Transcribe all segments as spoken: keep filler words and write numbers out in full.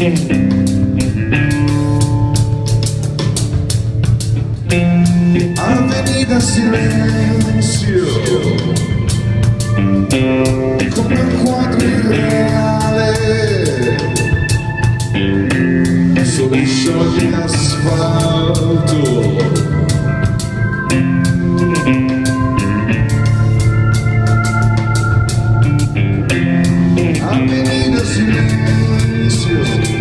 Avenida Silenzio, come un quadro irreale, sole sciogli in asfalto. Avenida Silenzio,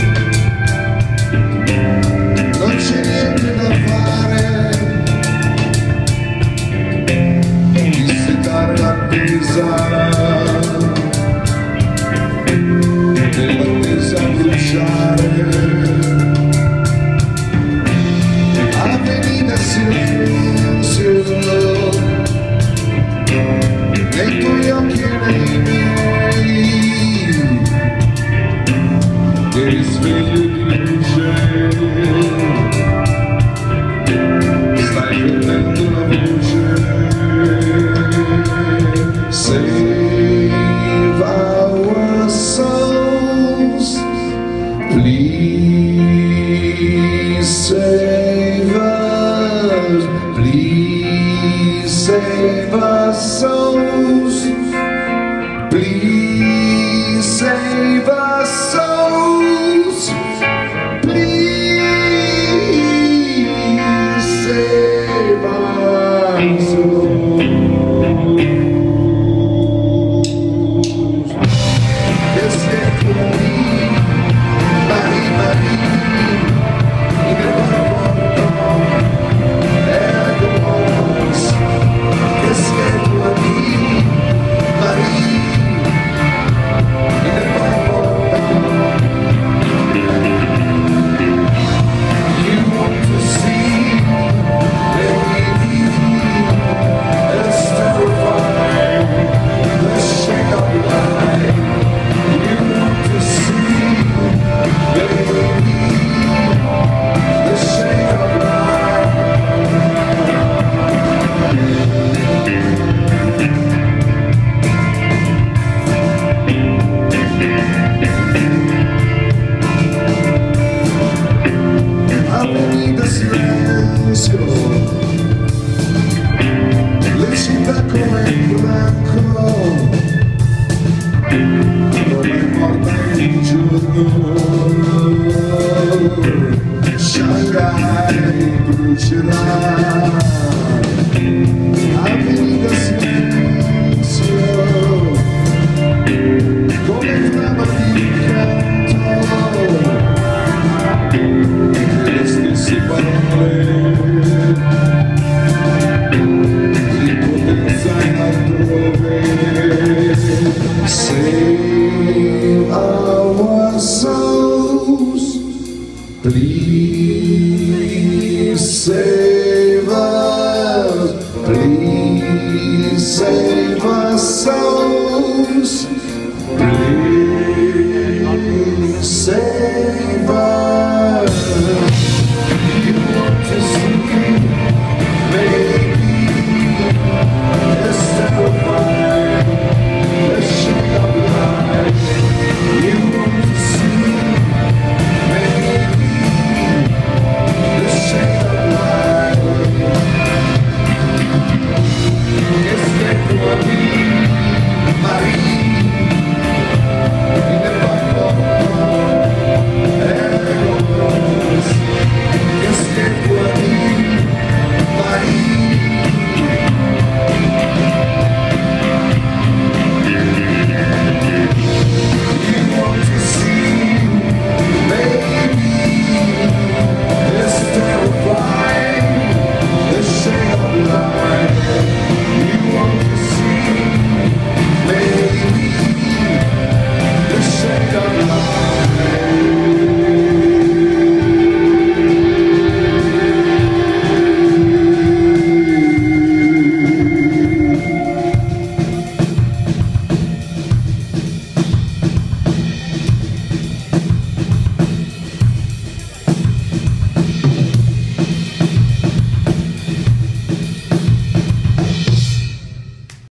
non c'è niente da fare, dissetare l'attesa, nell'attesa bruciare. Avenida Silenzio, nei tuoi occhi e nei miei, che risveglio di luce, stai perdendo la voce. Save our souls, please save us, please save our souls, please save our souls, please save our souls. Le città come il blanco, Roma è morta in un giorno, Shanghai brucerà. Avenida Silenzio, come trama di canto, le stesse parole, save our souls, please save us, please save our souls, please save